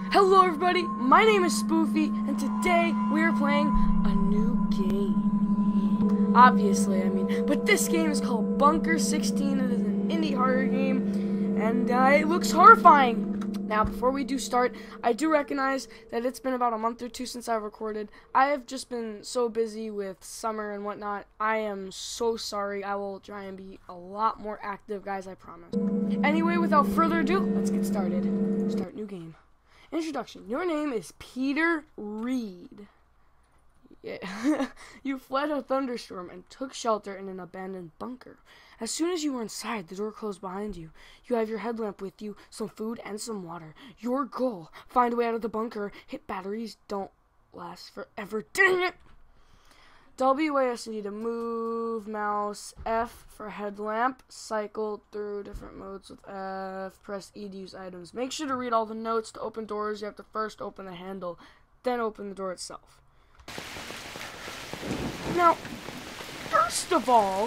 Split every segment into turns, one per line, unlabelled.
Hello everybody, my name is Spoofy, and today we are playing a new game. Obviously, but this game is called Bunker 16. It is an indie horror game, and it looks horrifying. Now, before we do start, I do recognize that it's been about a month or two since I've recorded. I have just been so busy with summer and whatnot. I am so sorry. I will try and be a lot more active, guys, I promise. Anyway, without further ado, let's get started. Start new game. Introduction. Your name is Peter Reed. Yeah. You fled a thunderstorm and took shelter in an abandoned bunker. As soon as you were inside, the door closed behind you. You have your headlamp with you, some food, and some water. Your goal: find a way out of the bunker. Hit batteries. Don't last forever. Dang it! WASD to move, mouse, F for headlamp, cycle through different modes with F, press E to use items. Make sure to read all the notes. To open doors, you have to first open the handle, then open the door itself. Now, first of all,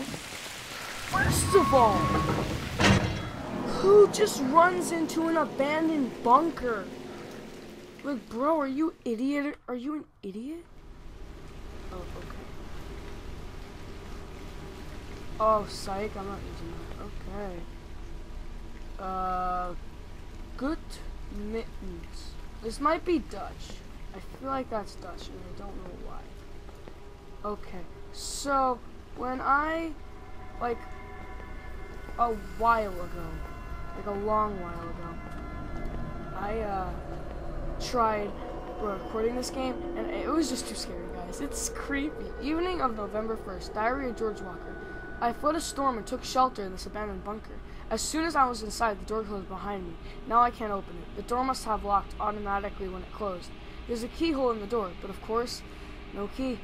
who just runs into an abandoned bunker? Like, bro, are you idiot? Are you an idiot? Oh, okay. Oh, psych, I'm not using that. Okay. Gut mittens. This might be Dutch. I feel like that's Dutch, and I don't know why. Okay, so, when I, like, a while ago, like a long while ago, I, tried recording this game, and it was just too scary, guys. It's creepy. Evening of November 1st, Diary of George Walker. I fled a storm and took shelter in this abandoned bunker. As soon as I was inside, the door closed behind me. Now I can't open it. The door must have locked automatically when it closed. There's a keyhole in the door, but of course, no key.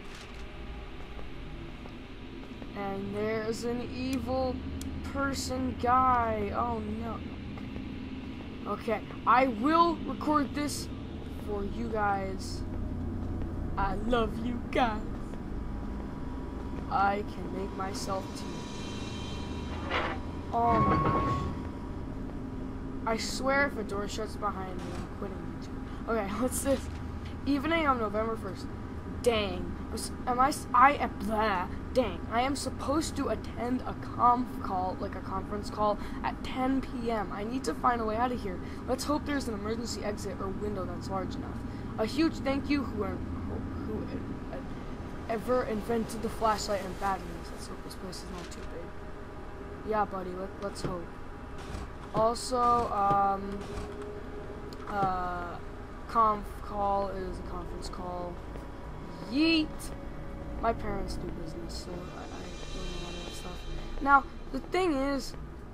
And there's an evil person guy. Oh no. Okay, I will record this for you guys. I love you guys. I can make myself tea. Oh my gosh. I swear if a door shuts behind me, I'm quitting YouTube. Okay, what's this? Evening on November 1st. Dang. Dang. I am supposed to attend a conference call at 10 p.m. I need to find a way out of here. Let's hope there's an emergency exit or window that's large enough. A huge thank you whoever invented the flashlight and batteries. Let's hope this place is not too big. Yeah, buddy, let's hope. Also, conf call is a conference call. Yeet! My parents do business, so I don't know all that stuff. Now, the thing is,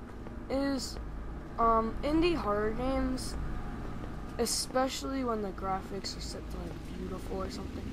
indie horror games, especially when the graphics are set to, like, beautiful or something,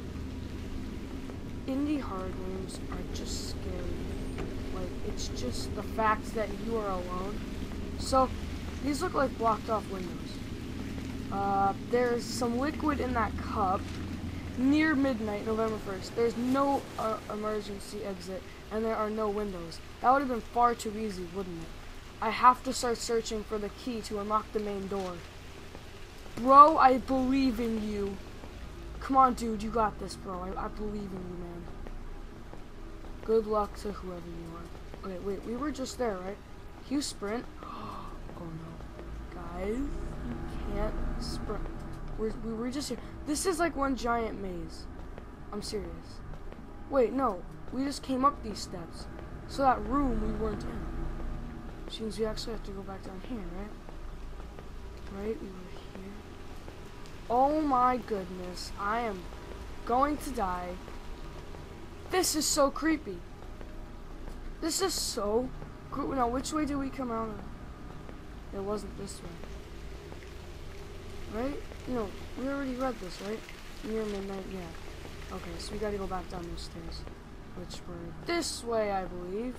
indie horror games are just scary. Like, it's just the fact that you are alone. So, these look like blocked off windows. There's some liquid in that cup. Near midnight, November 1st. There's no emergency exit, and there are no windows. That would have been far too easy, wouldn't it? I have to start searching for the key to unlock the main door. Bro, I believe in you. Come on, dude, you got this, bro. I believe in you, man. Good luck to whoever you are. Okay, wait, we were just there, right? Can you sprint? Oh no. Guys, you can't sprint. We were just here. This is like one giant maze. I'm serious. Wait, no. We just came up these steps. So that room we weren't in. Which means we actually have to go back down here, right? Right? We were here. Oh my goodness. I am going to die. This is so creepy. This is so creepy. Now, which way did we come out of? It wasn't this way. Right? No, we already read this, right? Near midnight, yeah. Okay, so we gotta go back down those stairs. Which were this way, I believe.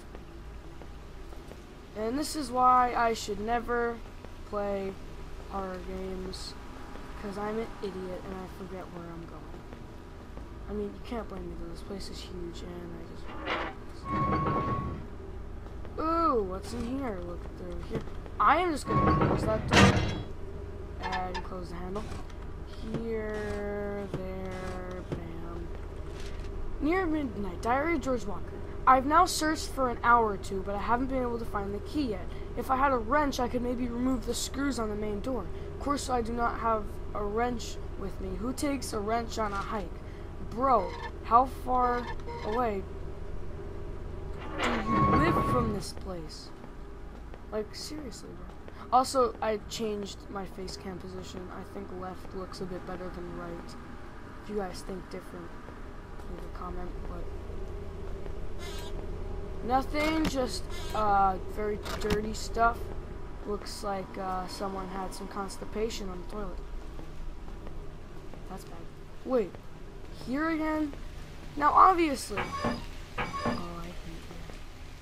And this is why I should never play horror games. Because I'm an idiot and I forget where I'm going. I mean, you can't blame me though. This place is huge and I just... Ooh, what's in here? Look through here. I am just gonna close that door. ahead and close the handle. Here, there, bam. Near midnight, Diary of George Walker. I've now searched for an hour or two, but I haven't been able to find the key yet. If I had a wrench, I could maybe remove the screws on the main door. Of course, I do not have a wrench with me. Who takes a wrench on a hike? Bro, how far away do you live from this place? Like, seriously, bro. Also, I changed my face cam position. I think left looks a bit better than right. If you guys think different, leave a comment, but nothing, just very dirty stuff. Looks like someone had some constipation on the toilet. That's bad. Wait, here again? Now, obviously. Oh, I hate that.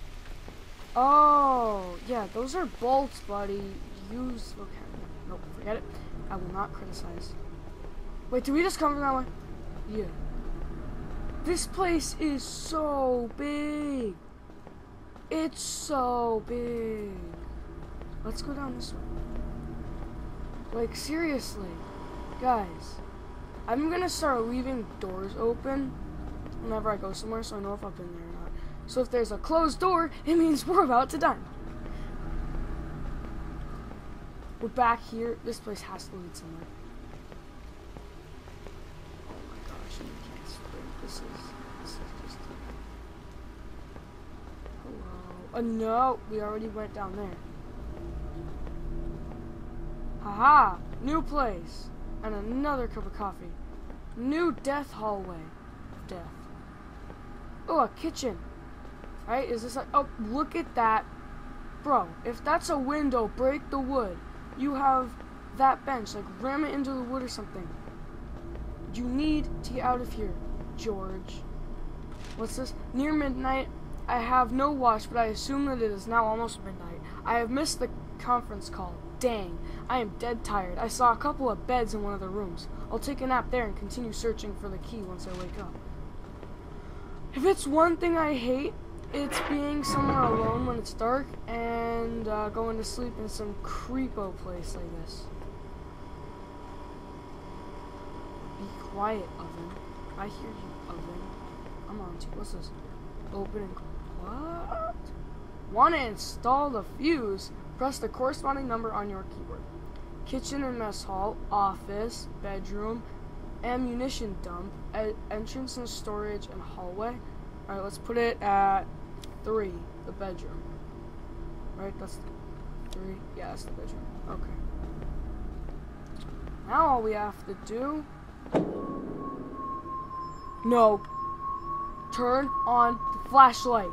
Oh, yeah, those are bolts, buddy. Use vocabulary. Nope, forget it. I will not criticize. Wait, did we just come from that way? Yeah. This place is so big. It's so big. Let's go down this way. Like, seriously. Guys, I'm gonna start leaving doors open whenever I go somewhere so I know if I've been there or not. So if there's a closed door, it means we're about to die. We're back here. This place has to lead somewhere. Oh my gosh, I can't sprint. This is just... Hello. No, we already went down there. Haha, new place. And another cup of coffee. New death hallway. Death. Oh, a kitchen. Right, is this a... Oh, look at that. Bro, if that's a window, break the wood. You have that bench, like ram it into the wood or something. You need to get out of here, George. What's this? Near midnight, I have no watch, but I assume that it is now almost midnight. I have missed the conference call. Dang, I am dead tired. I saw a couple of beds in one of the rooms. I'll take a nap there and continue searching for the key once I wake up. If it's one thing I hate, it's being somewhere alone when it's dark and going to sleep in some creepo place like this. Be quiet, oven. I hear you, oven. I'm on to you. What's this? Open and what? Want to install the fuse? Press the corresponding number on your keyboard. Kitchen and mess hall, office, bedroom, ammunition dump, entrance and storage, and hallway. Alright, let's put it at 3, the bedroom. Right, that's 3. Yeah, that's the bedroom. Okay. Now all we have to do... No. Turn on the flashlight.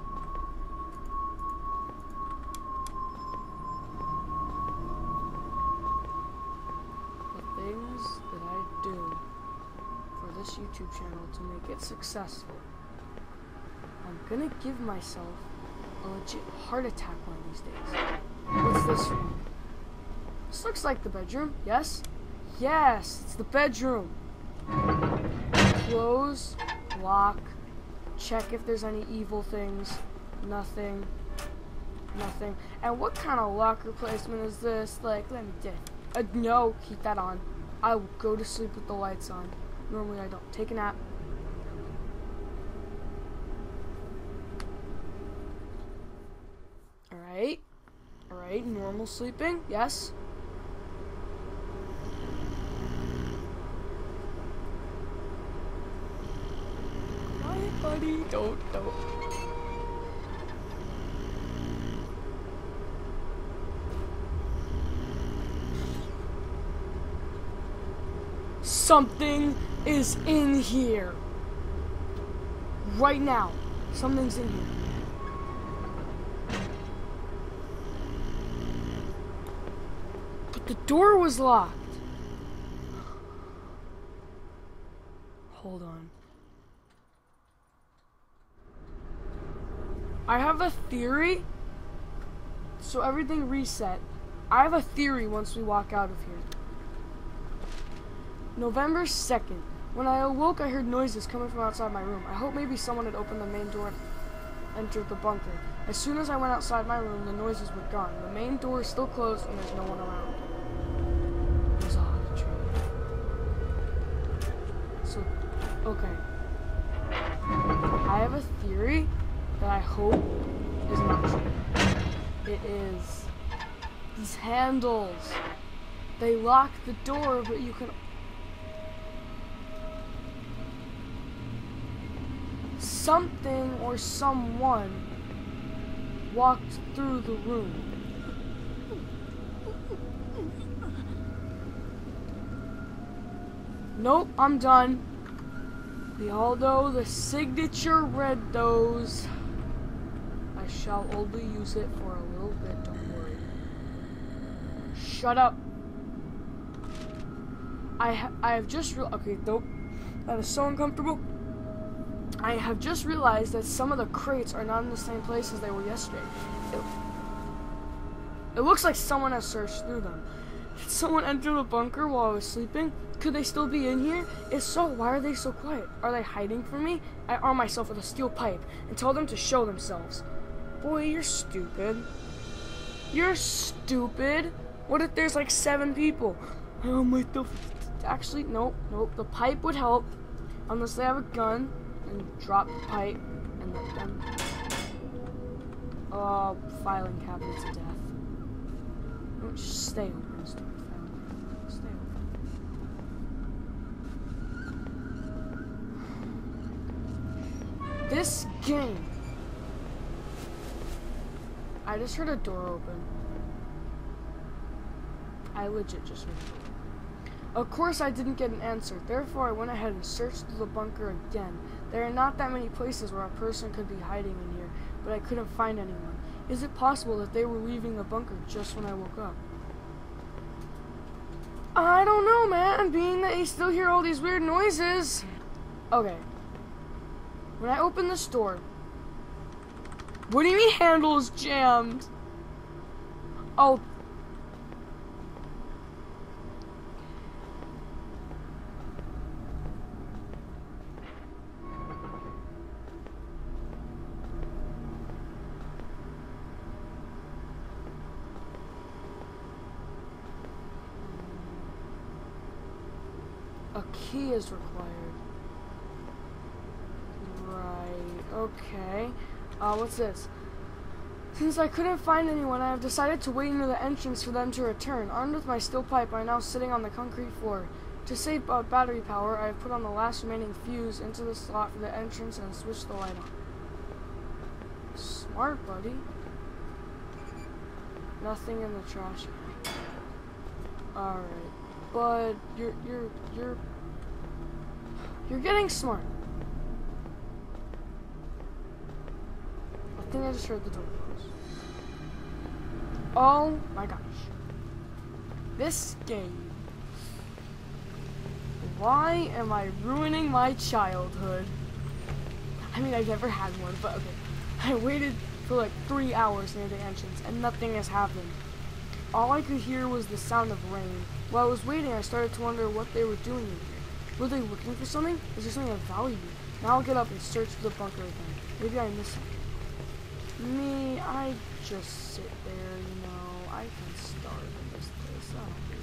The things that I do for this YouTube channel to make it successful. I'm gonna give myself a legit heart attack one of these days. What's this room? This looks like the bedroom. Yes? Yes, it's the bedroom. Close, lock, check if there's any evil things. Nothing. Nothing. And what kind of locker placement is this? Like, let me think. No, keep that on. I will go to sleep with the lights on. Normally I don't. Take a nap. Alright, normal sleeping, yes. Quiet, buddy, don't. Something is in here. Right now, something's in here. The door was locked. Hold on. I have a theory. So everything reset. I have a theory once we walk out of here. November 2nd. When I awoke, I heard noises coming from outside my room. I hope maybe someone had opened the main door and entered the bunker. As soon as I went outside my room, the noises were gone. The main door is still closed and there's no one around. Okay. I have a theory that I hope is not true. It is these handles. They lock the door, but you can... Something or someone walked through the room. Nope, I'm done. The Aldo, the signature red dose. I shall only use it for a little bit, don't worry. Shut up. I have just okay, nope. That is so uncomfortable. I have just realized that some of the crates are not in the same place as they were yesterday. It looks like someone has searched through them. Did someone enter the bunker while I was sleeping? Could they still be in here? If so, why are they so quiet? Are they hiding from me? I arm myself with a steel pipe and tell them to show themselves. Boy, you're stupid. You're stupid. What if there's like 7 people? Actually, nope. The pipe would help. Unless they have a gun. And drop the pipe and let them... Oh, filing cabinet to death. Don't just stay open, stupid family. Stay open. This game. I just heard a door open. I legit just heard a door. Of course I didn't get an answer, therefore I went ahead and searched through the bunker again. There are not that many places where a person could be hiding in here, but I couldn't find anyone. Is it possible that they were leaving the bunker just when I woke up? I don't know, man, being that you still hear all these weird noises. Okay. When I opened this door... What do you mean handle is jammed? Oh... A key is required. Right, okay. What's this? Since I couldn't find anyone, I have decided to wait near the entrance for them to return. Armed with my steel pipe, I am now sitting on the concrete floor. To save battery power, I have put on the last remaining fuse into the slot for the entrance and switched the light on. Smart, buddy. Nothing in the trash can. Alright. But you're getting smart. I think I just heard the door close. Oh my gosh. This game. Why am I ruining my childhood? I mean, I've never had one, but okay. I waited for like 3 hours near the entrance and nothing has happened. All I could hear was the sound of rain. While I was waiting, I started to wonder what they were doing in here. Were they looking for something? Is there something of value? Now I'll get up and search for the bunker again. Maybe I missed something. Me, I just sit there, you know. I can starve in this place.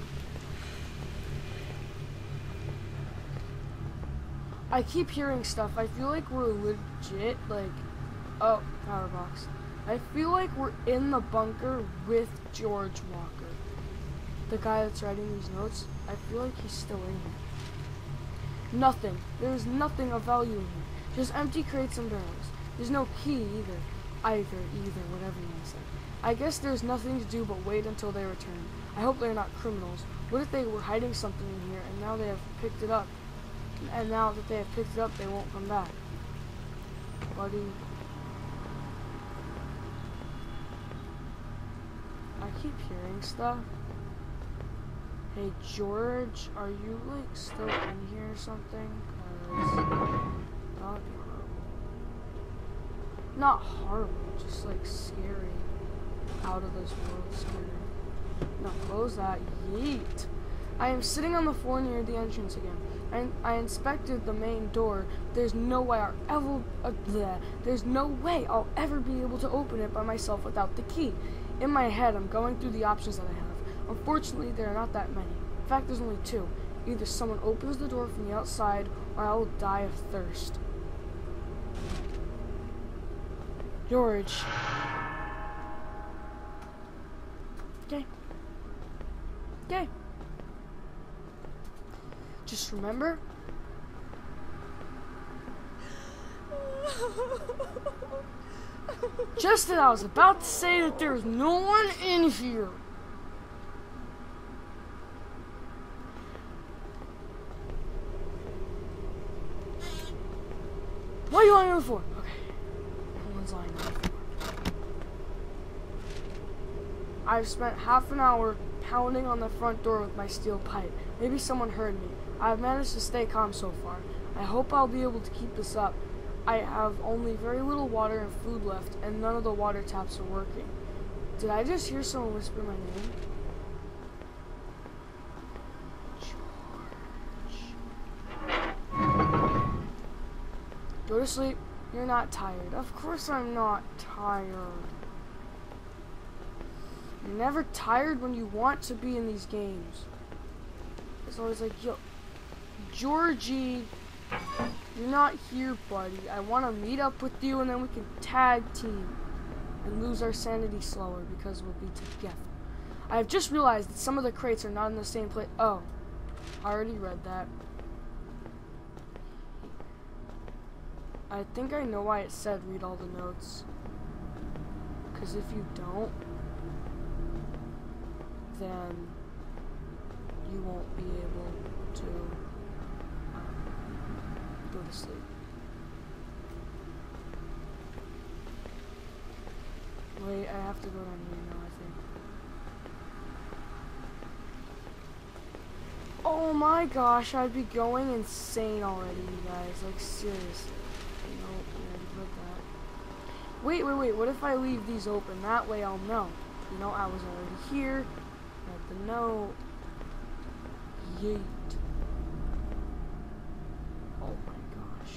I keep hearing stuff. I feel like we're legit, like... Oh, power box. I feel like we're in the bunker with George Walker. The guy that's writing these notes, I feel like he's still in here. Nothing. There's nothing of value in here. Just empty crates and barrels. There's no key either. Either, whatever you want to say. I guess there's nothing to do but wait until they return. I hope they're not criminals. What if they were hiding something in here and now they have picked it up? And now that they have picked it up, they won't come back. Buddy. I keep hearing stuff. Hey George, are you like still in here or something? 'Cause that would be horrible. Not horrible, just like scary. Out of this world scary. Now close that. Yeet. I am sitting on the floor near the entrance again. I inspected the main door. There's no way I'll ever be able to open it by myself without the key. In my head, I'm going through the options that I have. Unfortunately, there are not that many. In fact, there's only 2. Either someone opens the door from the outside, or I will die of thirst. George. Okay. Okay. Just remember. Just as I was about to say that there's no one in here. What are you lying on the floor? Okay. No one's lying on the floor. I've spent half an hour pounding on the front door with my steel pipe. Maybe someone heard me. I've managed to stay calm so far. I hope I'll be able to keep this up. I have only very little water and food left, and none of the water taps are working. Did I just hear someone whisper my name? George. Go to sleep. You're not tired. Of course I'm not tired. You're never tired when you want to be in these games. It's always like, yo, Georgie, you're not here, buddy. I want to meet up with you and then we can tag team and lose our sanity slower because we'll be together. I have just realized that some of the crates are not in the same place. Oh, I already read that. I think I know why it said read all the notes. Because if you don't, then you won't be able to go to sleep. Wait, I have to go down here now, I think. Oh my gosh, I'd be going insane already, you guys. Like, seriously. No, I already read that. Wait, what if I leave these open? That way I'll know. You know, I was already here. Read the note. Yeet. Oh my gosh.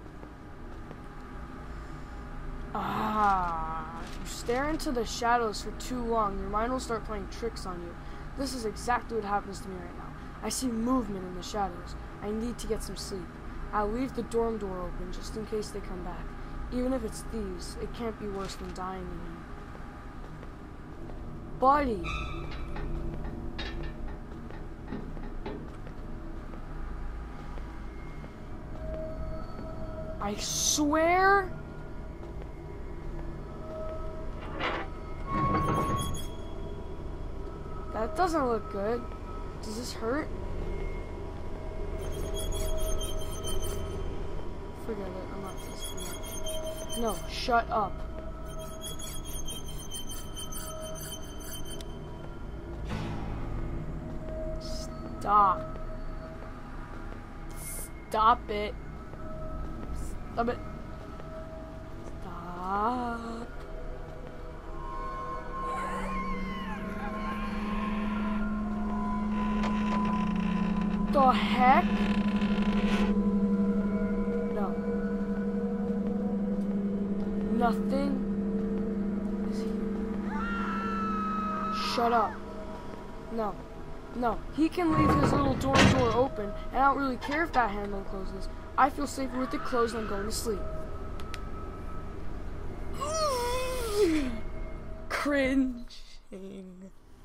If you stare into the shadows for too long, your mind will start playing tricks on you. This is exactly what happens to me right now. I see movement in the shadows. I need to get some sleep. I'll leave the dorm door open just in case they come back. Even if it's thieves, it can't be worse than dying in here. Buddy! I swear... That doesn't look good. Does this hurt? Forget it, I'm not testing it. No, shut up. Stop. Stop it. Stop it. Stop. The heck? No. Nothing is here. Shut up. No. No. He can leave his little door open, and I don't really care if that handle closes. I feel safer with it closed than going to sleep. Cringing.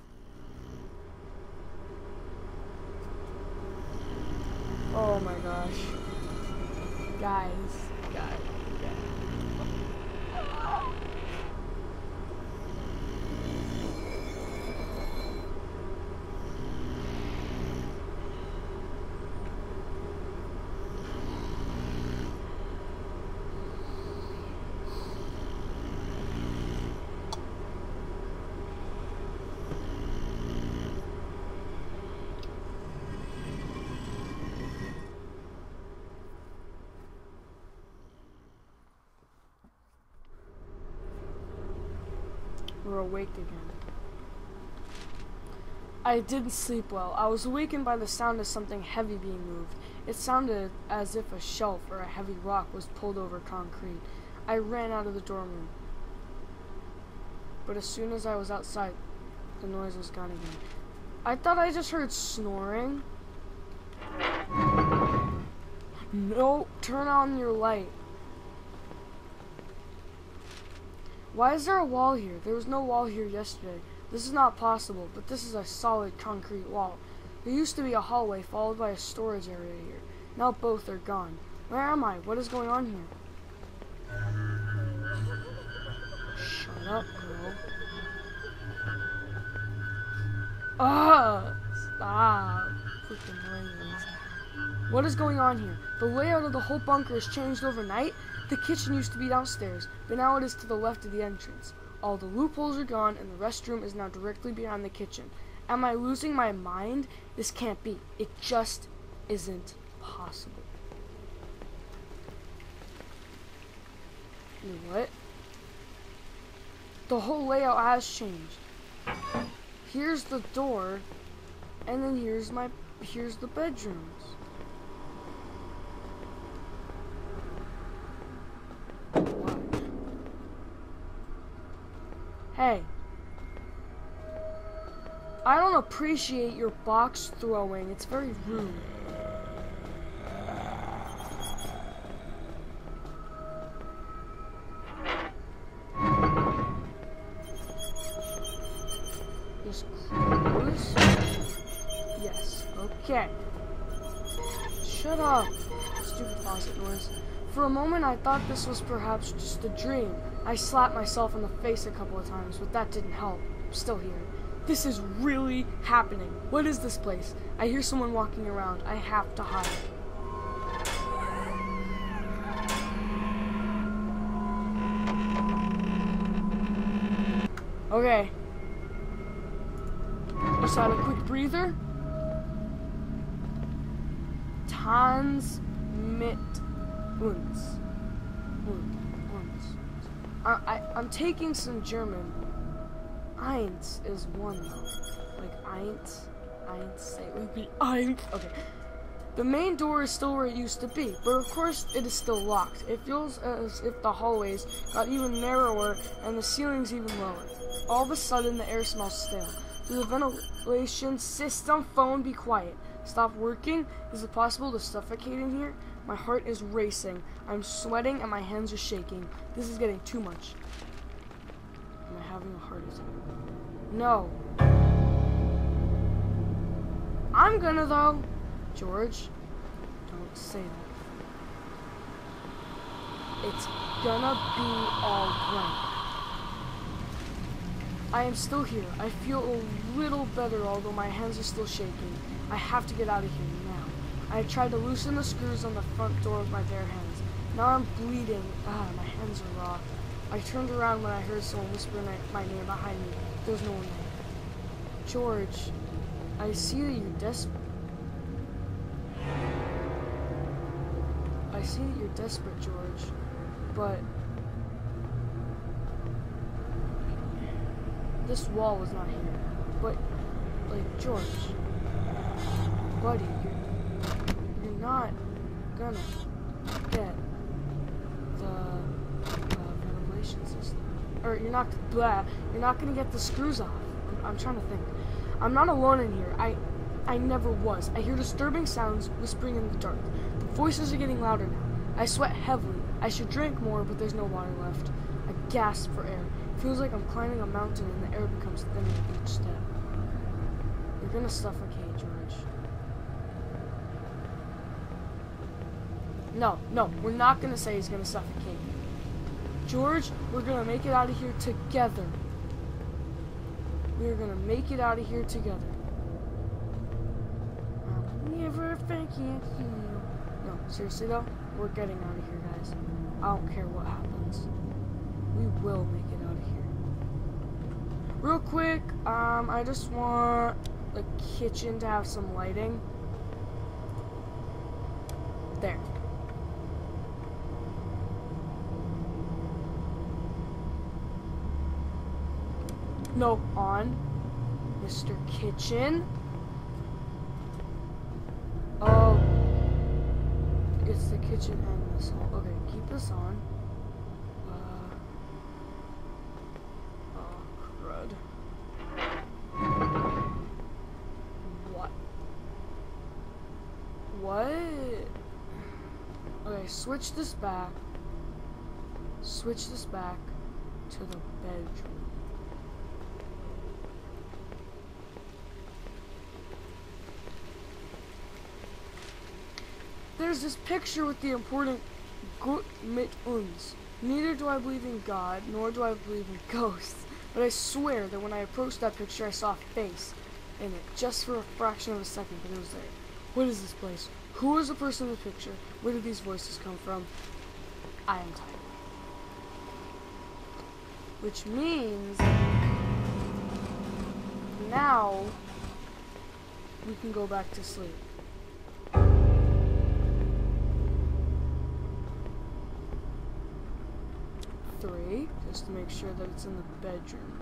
Oh my gosh. Guys. We're awake again. I didn't sleep well. I was awakened by the sound of something heavy being moved. It sounded as if a shelf or a heavy rock was pulled over concrete. I ran out of the dorm room. But as soon as I was outside, the noise was gone again. I thought I just heard snoring. No, turn on your light. Why is there a wall here? There was no wall here yesterday. This is not possible, but this is a solid concrete wall. There used to be a hallway followed by a storage area here. Now both are gone. Where am I? What is going on here? Shut up, girl. Stop. Freaking rains. What is going on here? The layout of the whole bunker has changed overnight. The kitchen used to be downstairs, but now it is to the left of the entrance. All the loopholes are gone, and the restroom is now directly behind the kitchen. Am I losing my mind? This can't be. It just isn't possible. What? The whole layout has changed. Here's the door, and then here's the bedrooms. What? Hey. I don't appreciate your box throwing. It's very rude. Just close. Yes. Okay. Shut up. Stupid faucet noise. For a moment, I thought this was perhaps just a dream. I slapped myself in the face a couple of times, but that didn't help. I'm still here. This is really happening. What is this place? I hear someone walking around. I have to hide. Okay. Just had a quick breather. Tans mit uns. I'm taking some German. Eins is one though. Like eins. Say it would be eins. Okay. The main door is still where it used to be, but of course it is still locked. It feels as if the hallways got even narrower and the ceilings even lower. All of a sudden the air smells stale. Does the ventilation system phone be quiet? Stop working? Is it possible to suffocate in here? My heart is racing. I'm sweating and my hands are shaking. This is getting too much. Am I having a heart attack? No. I'm gonna though. George, don't say that. It's gonna be alright. I am still here. I feel a little better, although my hands are still shaking. I have to get out of here now. I tried to loosen the screws on the front door with my bare hands. Now I'm bleeding. My hands are raw. I turned around when I heard someone whisper my name behind me. There's no one there. George, I see that you're desperate. I see that you're desperate, George, but this wall was not here. But, like, George, buddy, you're not gonna get the ventilation system. Or you're not gonna get the screws off. I'm trying to think. I'm not alone in here. I never was. I hear disturbing sounds whispering in the dark. The voices are getting louder now. I sweat heavily. I should drink more, but there's no water left. I gasp for air. It feels like I'm climbing a mountain and the air becomes thinner with each step. You're gonna suffocate, George. No, we're not gonna say he's gonna suffocate. George, we're gonna make it out of here together. We're gonna make it out of here together. I'll never forget you. No, seriously though, we're getting out of here, guys. I don't care what happens. We will make it out of here. Real quick, I just want the kitchen to have some lighting. There. No, on. Mr. Kitchen. Oh. It's the kitchen and this hall. Okay, keep this on. Oh, crud. What? What? Okay, switch this back. Switch this back to the bedroom. There's this picture with the important gut mit uns. Neither do I believe in God, nor do I believe in ghosts. But I swear that when I approached that picture, I saw a face in it, just for a fraction of a second, but it was there. What is this place? Who is the person in the picture? Where did these voices come from? I am tired. Which means now we can go back to sleep. Three, just to make sure that it's in the bedroom.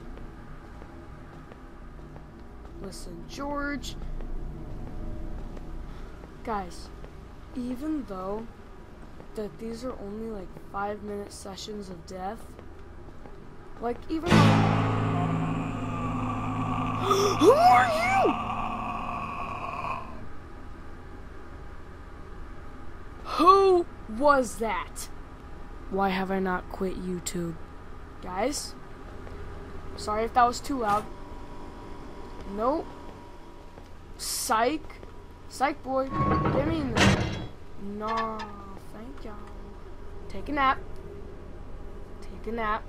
Listen, George. Guys, even though that these are only like 5-minute sessions of death, like even who are you? Who was that? Why have I not quit YouTube? Guys, sorry if that was too loud. Nope. Psych. Psych boy. Get me in there. No, thank y'all. Take a nap. Take a nap.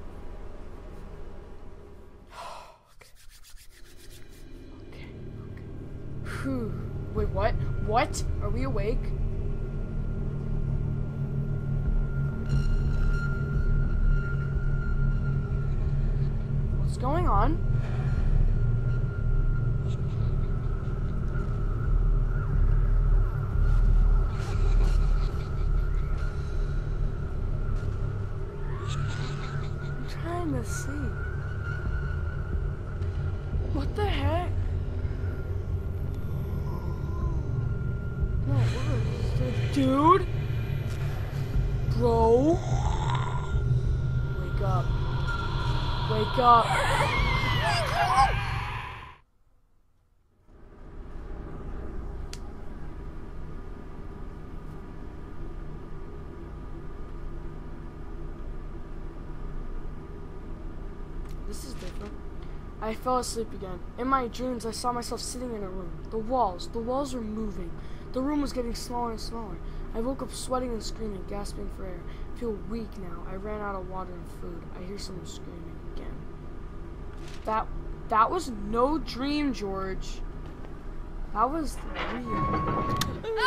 Okay. Whew. Wait, what? What? Are we awake? What's going on? I'm trying to see. What the heck? No, what is this? Dude? Bro? Wake up. Wake up. Wake up! This is different. I fell asleep again. In my dreams, I saw myself sitting in a room. The walls were moving. The room was getting smaller and smaller. I woke up sweating and screaming, gasping for air. I feel weak now. I ran out of water and food. I hear someone screaming again. That was no dream, George. That was real.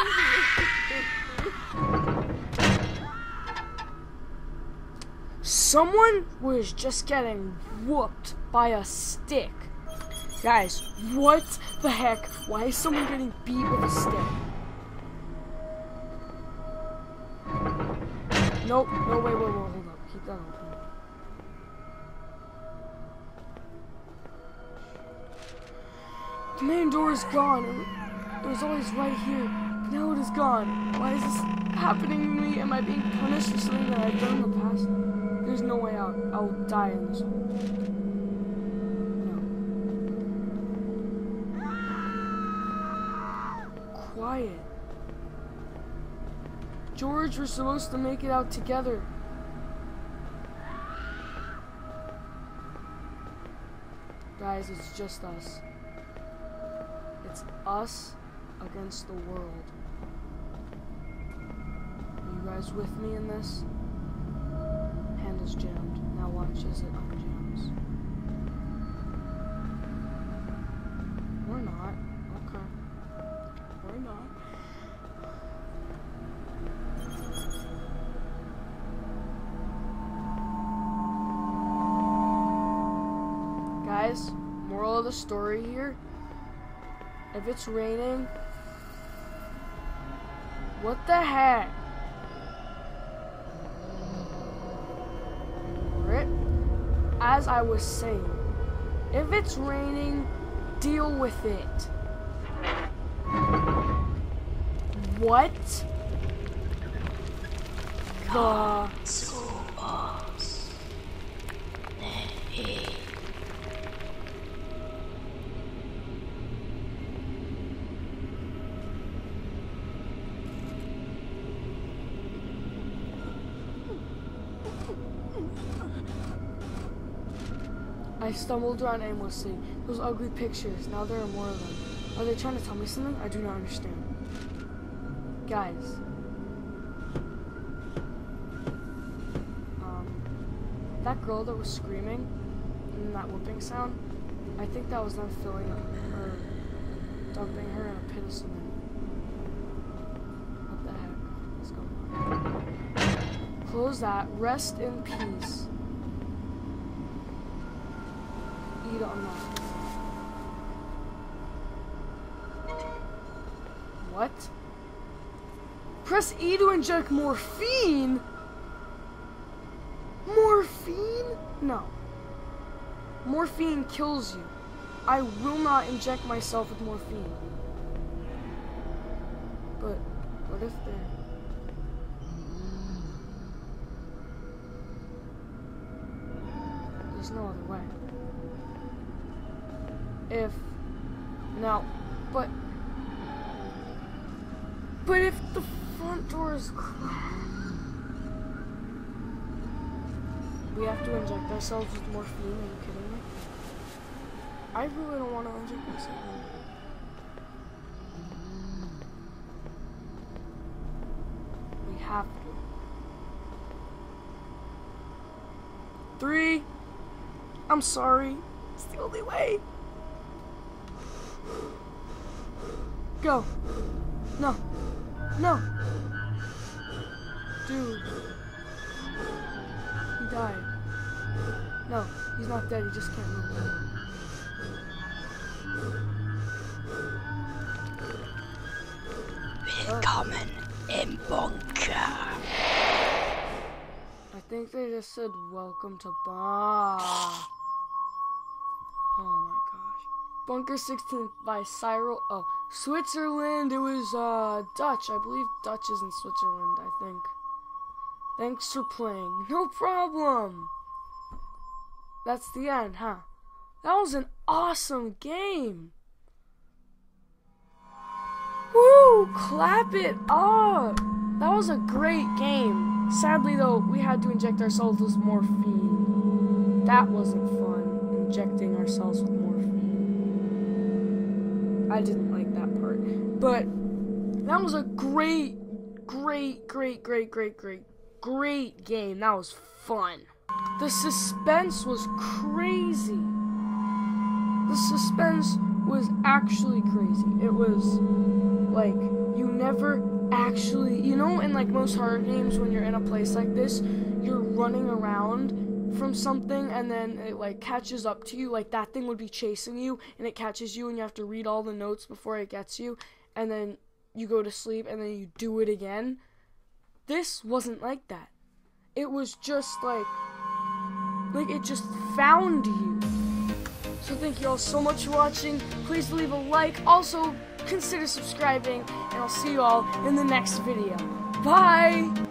Someone was just getting whooped by a stick. Guys, what the heck? Why is someone getting beat with a stick? Nope, no, wait, hold up. Keep that open. The main door is gone. It was always right here, but now it is gone. Why is this happening to me? Am I being punished for something that I've done in the past? There's no way out. I will die in this hole. No. Quiet. George, we're supposed to make it out together. Guys, it's just us. It's us against the world. Are you guys with me in this? Hand is jammed. Now watch as it unjams. Or not. Okay. Or not. Guys, moral of the story here. If it's raining, what the heck? As I was saying, if it's raining, deal with it. What the? I stumbled around aimlessly. Those ugly pictures. Now there are more of them. Are they trying to tell me something? I do not understand. Guys. That girl that was screaming and that whooping sound, I think that was them filling her, dumping her in a pit of cement. What the heck? What's going on? Close that. Rest in peace. Eat on that. What? Press E to inject morphine? Morphine? No. Morphine kills you. I will not inject myself with morphine. But what if they're... There's no other way. If... No. But if the front door is closed... We have to inject ourselves with morphine. Are you kidding me? I really don't want to inject myself. We have to. 3. I'm sorry. It's the only way. Go. No. No. Dude. He died. No, he's not dead. He just can't move.
Willkommen im Bunker.
I think they just said welcome to Bah. Oh my gosh. Bunker 16 by Cyril. Oh, Switzerland. It was Dutch. I believe Dutch is in Switzerland, I think. Thanks for playing. No problem. That's the end, huh? That was an awesome game. Woo! Clap it up. That was a great game. Sadly, though, we had to inject ourselves with morphine. That wasn't fun, injecting ourselves with morphine. I didn't like that part. But that was a great game. That was fun. The suspense was crazy. The suspense was actually crazy. It was like you never actually, you know, in like most horror games when you're in a place like this, you're running around from something and then it like catches up to you, like that thing would be chasing you and it catches you and you have to read all the notes before it gets you and then you go to sleep and then you do it again. This wasn't like that. It was just like it just found you. So thank you all so much for watching. Please leave a like. Also, consider subscribing. And I'll see you all in the next video. Bye!